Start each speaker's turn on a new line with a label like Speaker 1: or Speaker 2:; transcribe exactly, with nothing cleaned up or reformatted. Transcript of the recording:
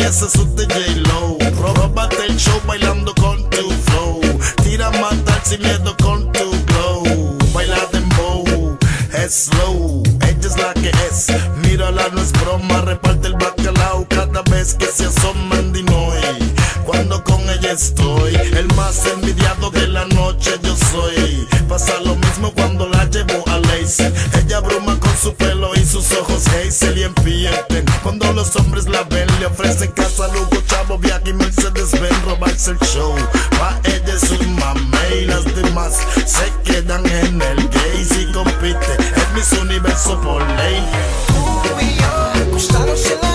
Speaker 1: ese es su D J-Lo. Róbate el show bailando con tu flow. Tira a matar sin miedo con tu glow. Baila dembow, es slow. Ella es la que es, mírala, no es broma. Reparte el bacalao cada vez que se asoma en Dinoy. Cuando con ella estoy, el más envidiado de la noche yo soy. Pasa lo mismo cuando la llevo a Lace. Ella bruma con su pelo y sus ojos hazel y empierten. Cuando los hombres la ven, le ofrecen casa, lujo, chavo, viaje y Mercedes ven, robarse el show. Pa' ella es un mame y las demás se quedan en el gay. Si compite, es Miss Universo por ley.
Speaker 2: Tú y yo, acostados en la